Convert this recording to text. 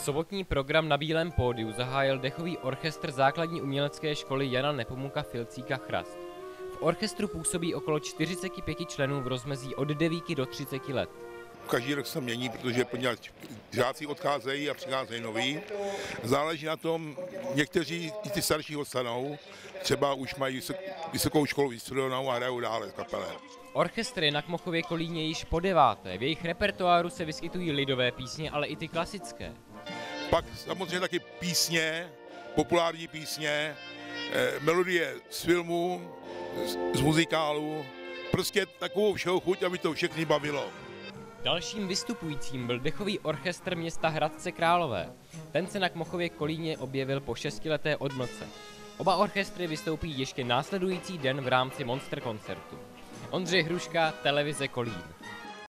Sobotní program na Bílém pódiu zahájil dechový orchestr základní umělecké školy Jana Nepomuka Filcíka Chrast. V orchestru působí okolo 45 členů v rozmezí od 9 do 30 let. Každý rok se mění, protože žáci odcházejí a přicházejí noví. Záleží na tom, někteří i ty starší odstanou, třeba už mají vysokou školu vystudovanou a hrajou dále v kapele. Orchestr je na Kmochově Kolíně již po 9. V jejich repertoáru se vyskytují lidové písně, ale i ty klasické. Pak samozřejmě taky písně, populární písně, melodie z filmů, z muzikálu, prostě takovou všeho chuť, aby to všechny bavilo. Dalším vystupujícím byl dechový orchestr města Hradce Králové. Ten se na Kmochově Kolíně objevil po 6leté odmlce. Oba orchestry vystoupí ještě následující den v rámci Monster koncertu. Ondřej Hruška, televize Kolín.